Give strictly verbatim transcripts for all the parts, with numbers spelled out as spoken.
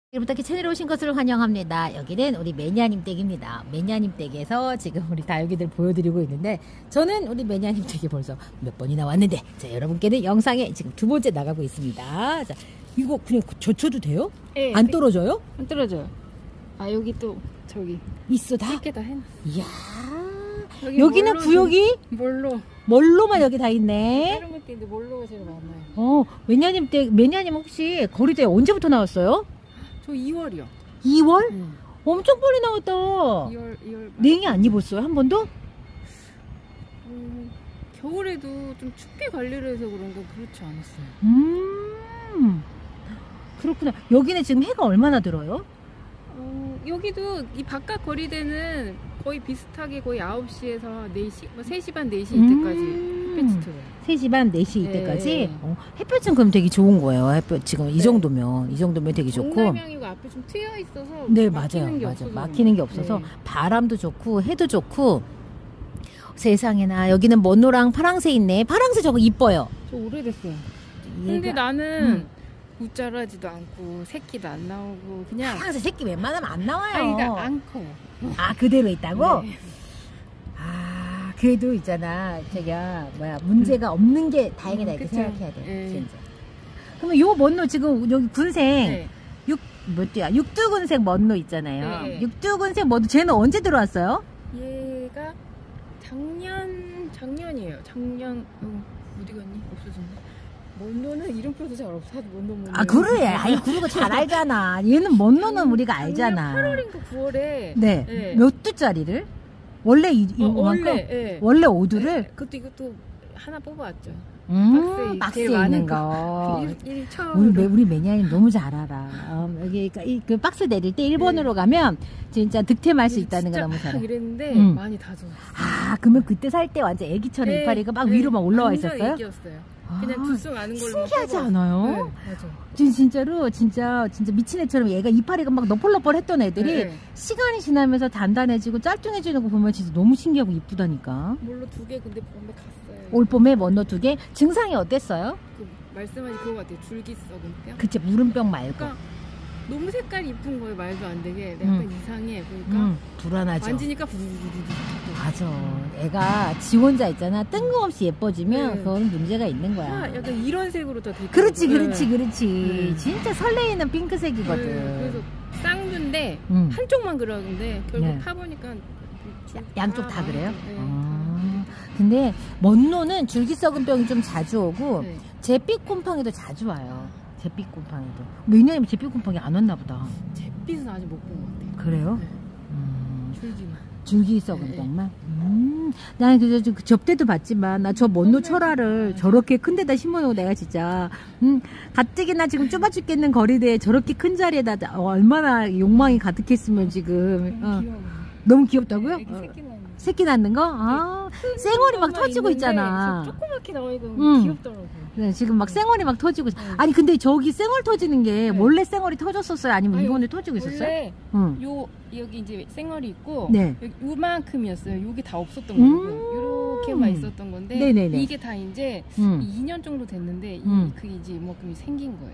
부탁해 채널에 오신 것을 환영합니다. 여기는 우리 매니아님 댁입니다. 매니아님 댁에서 지금 우리 다육이들 보여드리고 있는데, 저는 우리 매니아님 댁에 벌써 몇 번이나 왔는데, 자, 여러분께는 영상에 지금 두 번째 나가고 있습니다. 자, 이거 그냥 젖혀도 돼요? 네, 안 떨어져요? 안 떨어져요. 아, 여기 또 저기 있어 다? 이렇게 다 해놨어. 이야, 여기 여기는 뭘로 구역이 뭘로 뭘로만 여기 다 있네. 다른 것도 있는데 뭘로가 제일 많아요. 어, 매니아님 댁, 매니아님 혹시 거리대 언제부터 나왔어요? 저 이월이요. 이월? 응. 엄청 빨리 나왔다. 이월 이월. 냉이 안 입었어요? 한 번도? 음, 겨울에도 좀 춥게 관리를 해서 그런가 그렇지 않았어요. 음, 그렇구나. 여기는 지금 해가 얼마나 들어요? 어, 여기도 이 바깥 거리대는 거의 비슷하게 거의 아홉 시에서 네 시, 뭐 세 시 반, 네 시 이때까지 음, 햇볕이 들어요. 세 시 반, 네 시 이때까지? 네. 어, 햇볕은 그럼 되게 좋은 거예요. 햇볕 지금 이 네. 정도면. 이 정도면 되게 좋고. 동남향이고 앞에 좀 트여 있어서 네, 막히는 맞아요. 게 맞아요. 없어서 막히는 게 없어서 네. 바람도 좋고, 해도 좋고. 세상에나, 여기는 먼노랑 파랑새 있네. 파랑새 저거 이뻐요. 저 오래됐어요. 얘가, 근데 나는 음. 웃자라지도 않고 새끼도 안 나오고 그냥 파랑새 새끼 웬만하면 안 나와요. 아니 그러니까 안 커요. 아, 그대로 있다고? 네. 아, 그래도 있잖아. 저기야, 뭐야, 문제가 없는 게 다행이다. 이렇게 그쵸. 생각해야 돼. 네. 진짜. 그러면 요 먼노 지금 여기 군생, 네. 육, 몇 대야? 육두군생 먼노 있잖아요. 네. 육두군생 먼노, 쟤는 언제 들어왔어요? 얘가 작년 작년이에요. 작년 어, 어디 갔니? 없어졌네. 먼노는 이름표도 잘 없어. 먼노 먼노. 아, 그래. 아이, 그리고 잘 알잖아. 얘는 먼노는 우리가 알잖아. 팔월인가 구월에. 네. 네. 몇 두짜리를? 원래 이, 어, 이만큼? 원래. 네. 원래 오두를? 네. 그것도 이것도 하나 뽑아왔죠. 음, 박스에 박스에 제일 많은 있는 거. 일, 일 처음. 우리, 매, 우리 매니아님 너무 잘 알아. 음, 여기, 그러니까 이, 그 박스 내릴 때 일 번으로 네. 가면 진짜 득템할 수 있다는 거 너무 잘 알아. 이랬는데 음. 많이 다 줬어요. 아, 그러면 그때 살 때 완전 애기처럼 네, 이파리가 막 네, 위로 막 올라와 완전 있었어요? 애기였어요. 아, 그냥 두쑥 아는 걸로. 신기하지 뽑아왔어요. 않아요? 네, 맞아. 진- 진짜로, 진짜, 진짜 미친 애처럼 얘가 이파리가 막 너펄너펄 했던 애들이 네. 시간이 지나면서 단단해지고 짤뚱해지는 거 보면 진짜 너무 신기하고 이쁘다니까. 물로 두 개 근데 봄에 갔어요. 올 봄에 먼너 두 개. 증상이 어땠어요? 그 말씀하신 그거 같아요. 줄기 썩은 뼈. 그치, 물음병 말고. 그러니까 너무 색깔이 이쁜 거예요. 말도 안 되게. 근데 약간 음. 이상해. 그러니까 음, 불안하죠. 만지니까 부두두두두. 맞아. 애가 지 혼자 있잖아. 뜬금없이 예뻐지면 네. 그건 문제가 있는 거야. 아, 약간 이런 색으로 다 되게. 그렇지, 그렇지, 그렇지. 네. 진짜 설레이는 핑크색이거든. 그래서 쌍두인데 음. 한쪽만 그러는데 결국 네. 파보니까 양쪽 다 그래요? 네, 아, 근데 먼노는 줄기 썩은 병이 좀 자주 오고 네. 잿빛 곰팡이도 자주 와요. 잿빛 곰팡이도. 매니아님 잿빛 곰팡이 안 왔나 보다. 잿빛은 아직 못 본 것 같아요. 그래요? 네. 음, 줄기만. 줄기 썩은 네. 병만? 음, 나는 그, 그 접대도 봤지만 나 저 먼노 철화를 저렇게 큰 데다 심어놓고 내가 진짜 음, 가뜩이나 지금 좁아 죽겠는 거리대에 저렇게 큰 자리에다 어, 얼마나 욕망이 가득했으면 지금 어. 귀여워. 너무 귀엽다고요? 네, 어. 새끼 나는. 새끼 낳는 거? 아, 쌩얼이 막 터지고 있잖아. 조그맣게 나오니까 음. 귀엽더라고요. 네, 지금 막 쌩얼이 막 터지고 있- 네. 아니 근데 저기 쌩얼 터지는 게 네. 원래 쌩얼이 터졌었어요? 아니면 아니, 이번에 터지고 있었어요? 원래 응. 요 여기 이제 생얼이 있고 네. 여기 요만큼이었어요. 여기 다 없었던 음. 거고 이렇게만 있었던 건데 네네네. 이게 다 이제 음. 이 년 정도 됐는데 음. 이, 그 이제 이만큼이 생긴 거예요.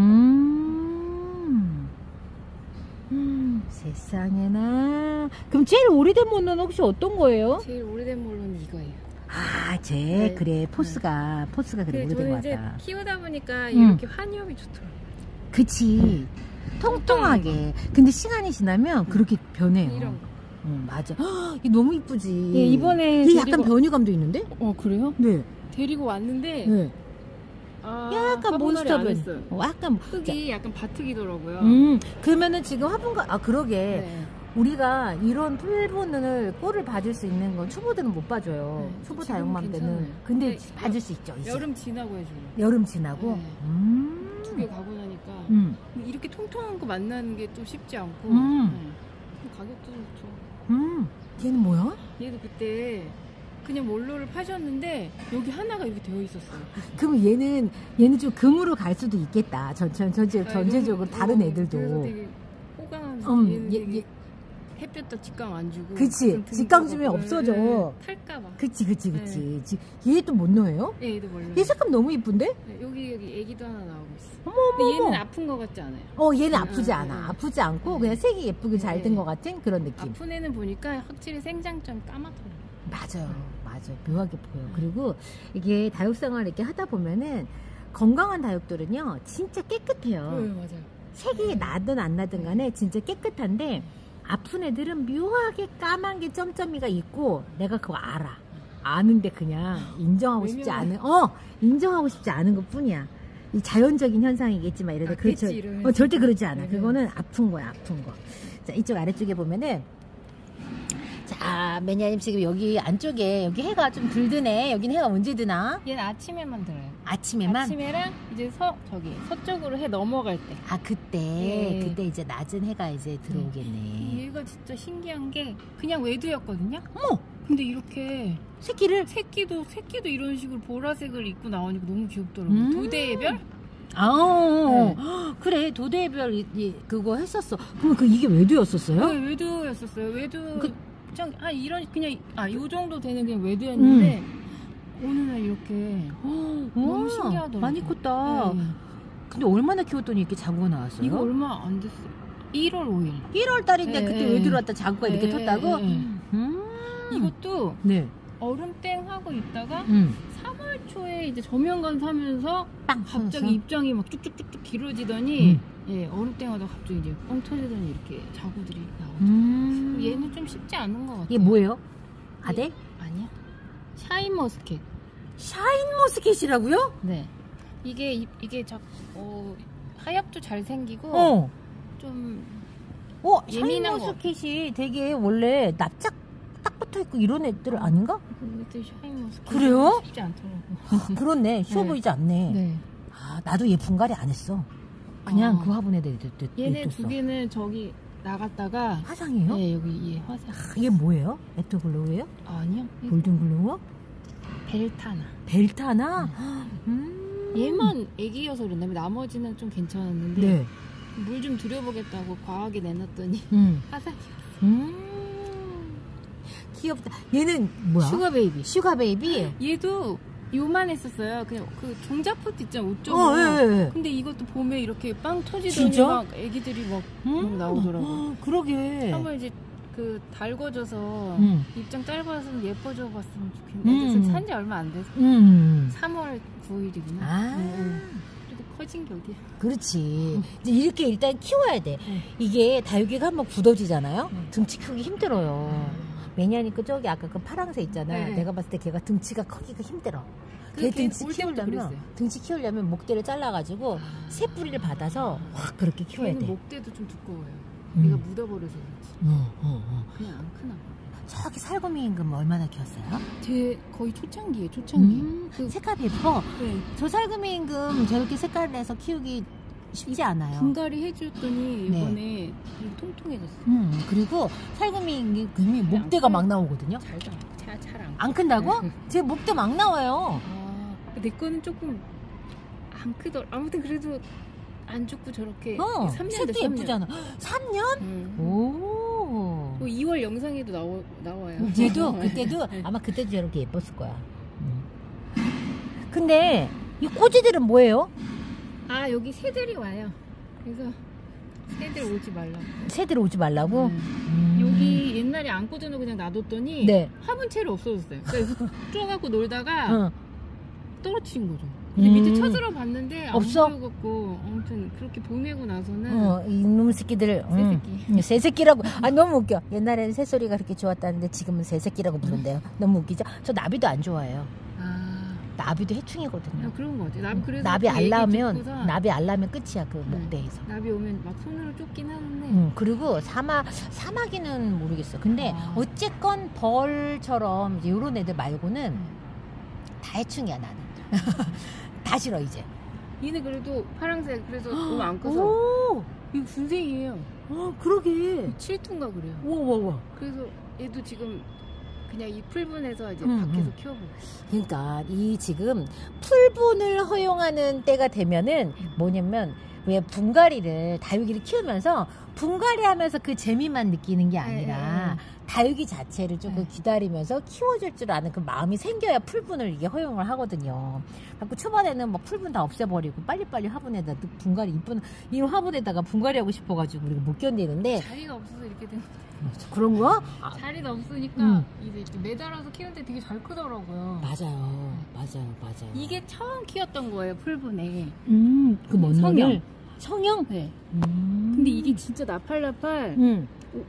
음. 음, 세상에나. 그럼 제일 오래된 모노는 혹시 어떤 거예요? 제일 오래된 몰로는 이거예요. 아, 쟤 네. 그래 포스가 포스가 그래 근데 오래된 저는 것 이제 같다. 키우다 보니까 음. 이렇게 환엽이 좋더라고요. 그치. 통통하게. 근데 시간이 지나면 그렇게 변해요. 이런 거. 어, 맞아. 헉, 이게 너무 이쁘지. 예, 이번에 이게 약간 데리고- 변이감도 있는데? 어 그래요? 네. 데리고 왔는데 네. 아, 약간 화분갈이 몬스터 안 변. 했어요. 어, 약간. 흙이 약간 바특이더라고요. 음, 그러면은 지금 화분가, 아, 그러게. 네. 우리가 이런 풀분을 꿀을 봐줄 수 있는 건 초보들은 못 봐줘요. 네, 초보 지금 다육맘 때는. 괜찮아요. 근데 근데 봐줄 수 있죠, 이제. 여름 지나고 해줘요. 여름 지나고. 네. 음. 두 개 가고 나니까 음. 이렇게 통통한 거 만나는 게 또 쉽지 않고 음. 네. 가격도 좀 좋죠. 음. 얘는 뭐야? 얘도 그때 그냥 몰로를 파셨는데 여기 하나가 이렇게 되어 있었어요. 그럼 얘는, 얘는 좀 금으로 갈 수도 있겠다. 전, 전, 전체, 아, 전체적으로 너무- 다른 어, 애들도. 그래서 되게 호강하면서 음, 얘는 얘, 되게 얘, 햇볕도 직강 안 주고. 그치. 직강 주면 없어져. 네, 탈까봐. 그치, 그치, 그치. 네. 얘도 못 넣어요? 예, 얘도 몰라요. 얘 색감 너무 이쁜데? 네, 여기, 여기 애기도 하나 나오고 있어. 어머, 근데 어머, 얘는 어머. 아픈 거 같지 않아요? 어, 얘는 네, 아프지 네, 않아. 네. 아프지 않고 네. 그냥 색이 예쁘게 잘 네. 든 것 같은 그런 느낌. 아픈 애는 보니까 확실히 생장점 까맣더라고요. 맞아요. 맞아요. 묘하게 보여. 그리고 이게 다육생활 이렇게 하다 보면은 건강한 다육들은요, 진짜 깨끗해요. 네, 맞아요. 색이 네. 나든 안 나든 간에 진짜 깨끗한데, 아픈 애들은 묘하게 까만 게 점점이가 있고, 내가 그거 알아. 아는데 그냥 인정하고 싶지 외면을. 않은, 어! 인정하고 싶지 않은 것 뿐이야. 이 자연적인 현상이겠지만 이래도 아, 그렇죠. 그치, 이러면서. 어, 절대 그러지 않아. 네, 그거는 아픈 거야, 아픈 거. 자, 이쪽 아래쪽에 보면은, 자, 매니아님 지금 여기 안쪽에 여기 해가 좀 들드네. 여긴 해가 언제 드나? 얘는 아침에만 들어요. 아침에만? 아침에랑 이제 서 저기 서쪽으로 해 넘어갈 때. 아, 그때 네. 그때 이제 낮은 해가 이제 들어오겠네. 얘가 진짜 신기한 게 그냥 외두였거든요. 어머, 근데 이렇게 새끼를. 새끼도 새끼도 이런 식으로 보라색을 입고 나오니까 너무 귀엽더라고요. 음. 도대의 별? 아, 네. 그래 도대별 이, 이, 그거 했었어. 그럼 그 이게 외두였었어요? 네, 외두였었어요. 외두. 그- 좀, 아 이런 그냥 아요 정도 되는 그냥 외두였는데 어느 날 이렇게 너무 우와, 신기하더라고요. 많이 컸다. 네. 근데 얼마나 키웠더니 이렇게 자구가 나왔어요? 이거 얼마 안 됐어요. 일월 오일. 일월 달인데 네, 그때 네. 외두로 왔다 자구가 이렇게 네, 텄다고? 네, 네. 음. 이것도 네. 얼음땡 하고 있다가 음. 삼월 초에 이제 저명관 사면서 빵 갑자기 터져서? 입장이 막 쭉쭉쭉쭉 길어지더니 음. 예, 얼음땡하다 갑자기 이제 뻥 터지더니 이렇게 자구들이 나오죠. 음. 얘는 좀 쉽지 않은 것 같아요. 이게 뭐예요? 아대? 얘- 아니야. 샤인머스켓. 샤인머스켓이라고요? 네. 이게 이- 이게 저 어, 하엽도 잘 생기고 어. 좀 어, 예민한 거. 샤인머스켓이 되게 원래 납작 딱 붙어있고 이런 애들 아닌가? 근데 샤인머스켓 그래요? 쉽지 않더라고. 그렇네. 쉬워 네. 보이지 않네. 네. 아, 나도 얘 분갈이 안 했어. 그냥 어. 그 화분에 내, 내, 내, 얘네 냅뒀어. 두 개는 저기 나갔다가 화상이에요? 네 여기 얘 화상. 아, 얘 뭐예요? 에토글로우예요? 아니요. 골든글로우? 벨타나. 벨타나? 음. 얘만 애기여서 그랬나? 나머지는 좀 괜찮았는데 네. 물 좀 들여보겠다고 과하게 내놨더니 음. 화상. 음. 귀엽다. 얘는 뭐야? 슈가 베이비. 슈가 베이비? 얘도 요만했었어요. 그냥 그 종자포트 있잖아 옷 쪽으로. 어, 예, 예. 근데 이것도 봄에 이렇게 빵 터지더니 진짜? 막 애기들이 막, 음. 막 나오더라고. 어, 그러게. 한번 이제 그 달궈져서 음. 입장 짧아서 예뻐져 봤으면 음. 좋겠는데 산지 얼마 안 돼서 음. 삼월 구일이구나. 아. 그리고 커진 게 어디야? 그렇지. 이제 이렇게 일단 키워야 돼. 응. 이게 다육이가 한번 굳어지잖아요. 응. 등치 크기 힘들어요. 매니아니까 저기 아까 그 파랑새 있잖아. 네. 내가 봤을 때 걔가 등치가 크기가 힘들어. 걔 걔 등치 올 때부터 키우려면 그랬어요. 등치 키우려면 목대를 잘라가지고 새 뿌리를 받아서 확 그렇게 키워야 걔는 돼. 목대도 좀 두꺼워요. 음. 얘가 묻어버려서 그렇지. 어, 어, 어. 그냥 안 크나 봐. 저기 살구미 임금 얼마나 키웠어요? 제 거의 초창기에 초창기. 음, 그, 색깔이 예뻐. 네. 저 살구미 임금 저렇게 색깔을 내서 키우기 쉽지 않아요. 분갈이 해줬더니 네. 이번에 좀 통통해졌어. 음, 그리고 살구미 임금이 목대가 안 막 커요. 나오거든요. 잘도 잘안 안 큰다고? 네. 제 목대 막 나와요. 아, 내 거는 조금 안 크더라. 아무튼 그래도 안 죽고 저렇게 어, 삼 년 색도 됐어. 예쁘잖아. 삼 년? 음. 오. 뭐 이월 영상에도 나오, 나와요. 쟤도 그때도 아마 그때도 저렇게 예뻤을 거야. 음. 근데 이 꼬지들은 뭐예요? 아 여기 새들이 와요. 그래서 새들 오지 말라고. 새들 오지 말라고? 음. 음. 여기 옛날에 안 꽂아놓고 그냥 놔뒀더니 네. 화분채로 없어졌어요. 그래서 쪼가고 놀다가 어. 떨어뜨린 거죠. 근데 음. 밑에 쳐들어 봤는데 안 없어? 보여갖고 아무튼 그렇게 보내고 나서는 어, 이놈 새끼들. 음. 새새끼. 새새끼라고. 아, 너무 웃겨. 옛날에는 새소리가 그렇게 좋았다는데 지금은 새새끼라고 부른대요. 너무 웃기죠? 저 나비도 안 좋아해요. 아, 나비도 해충이거든요. 아 그런 거 같아. 나비 그래서 나비 그 얘기 알라면, 듣고서 나비 알라면 끝이야, 그 네. 목대에서. 나비 오면 막 손으로 쫓긴 하는데 음, 그리고 사마, 사마귀는 모르겠어. 근데 아. 어쨌건 벌처럼 이제 요런 애들 말고는 음. 다 해충이야, 나는. 다 싫어, 이제. 얘는 그래도 파랑색 그래서 너무 안 커서 오! 이거 분생이에요. 어, 그러게. 칠tun가 그래요. 우와, 우와, 우와. 그래서 얘도 지금 그냥 이 풀분에서 이제 음, 밖에서 음. 키워보고 그러니까 이 지금 풀분을 허용하는 때가 되면은 뭐냐면 왜 분갈이를 다육이를 키우면서 분갈이 하면서 그 재미만 느끼는 게 아니라 네, 다육이 자체를 조금 네. 기다리면서 키워줄 줄 아는 그 마음이 생겨야 풀분을 이게 허용을 하거든요. 그래서 초반에는 뭐 풀분 다 없애버리고 빨리빨리 화분에다 분갈이 이쁜 이 화분에다가 분갈이 하고 싶어가지고 우리가 못 견디는데 자리가 없어서 이렇게 된 그런 거? 아, 자리가 없으니까 음. 이제 이렇게 매달아서 키우는데 되게 잘 크더라고요. 맞아요, 맞아요, 맞아요. 이게 처음 키웠던 거예요, 풀분에. 음, 그 뭔 성형. 노를? 성형? 네. 음. 근데 이게 진짜 나팔나팔 음.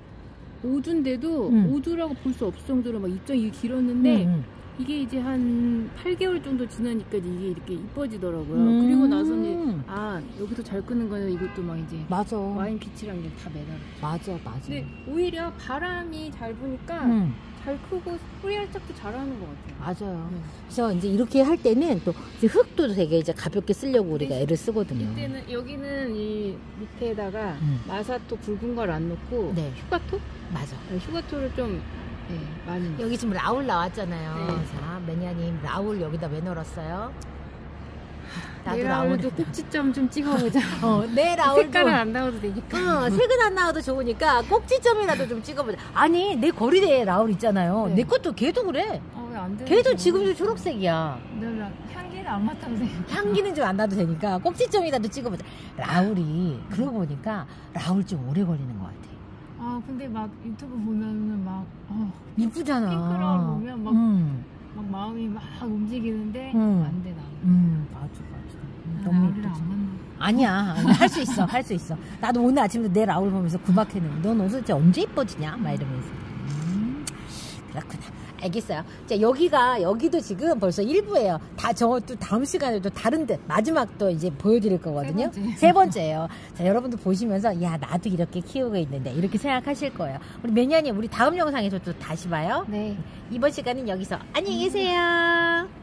오두인데도 음. 오두라고 볼 수 없을 정도로 막 입장이 길었는데 음. 이게 이제 한 팔 개월 정도 지나니까 이게 이렇게 이뻐지더라고요. 음. 그리고 나서 이제 아 여기서 잘 끄는 거는 이것도 막 이제 맞아. 와인 빛이랑 이제 다 매달아. 맞아, 맞아. 근데 오히려 바람이 잘 부니까 음. 잘 크고 뿌리 활짝도 잘하는 것 같아요. 맞아요. 네. 그래서 이제 이렇게 할 때는 또 이제 흙도 되게 이제 가볍게 쓰려고 우리가 애를 쓰거든요. 이때는 여기는 이 밑에다가 음. 마사토 굵은 걸 안 넣고 네. 휴가토? 맞아. 네, 휴가토를 좀 네, 많이 넣어요. 여기 지금 라울 나왔잖아요. 네. 자, 매니아님 라울 여기다 왜 넣었어요? 나도 라울도 라울이다. 꼭지점 좀 찍어보자. 어, 내 라울도. 색깔은 안 나와도 되니까. 어, 색은 안 나와도 좋으니까 꼭지점이라도 좀 찍어보자. 아니, 내 거리대에 라울 있잖아요. 네. 내 것도 걔도 그래. 어, 왜 안 되는 걔도 지금도 초록색이야. 내가 향기는 안 맡아도 돼. 향기는 좀 안 나도 되니까 꼭지점이라도 찍어보자. 라울이 그러고 보니까 라울 좀 오래 걸리는 것 같아. 아 근데 막 유튜브 보면은 막, 어, 이쁘잖아. 핑크라울 보면 막, 음, 막 마음이 막 움직이는데 음. 안 돼 나는. 음, 맞아, 맞아. 음, 너무 라울이랑 이쁘지. 안 맞나? 아니야, 할 수 있어, 할 수 있어. 나도 오늘 아침부터 내 라울 보면서 구박했는데, 넌 도대체 언제 이뻐지냐? 막 이러면서. 음, 그렇구나. 알겠어요. 자, 여기가, 여기도 지금 벌써 일부예요. 다, 저 또 다음 시간에 또 다른 데, 마지막 또 이제 보여드릴 거거든요. 세 번째. 세 번째예요. 자, 여러분도 보시면서, 야, 나도 이렇게 키우고 있는데, 이렇게 생각하실 거예요. 우리 매니아님, 우리 다음 영상에서 또 다시 봐요. 네. 이번 시간은 여기서 안녕히 계세요.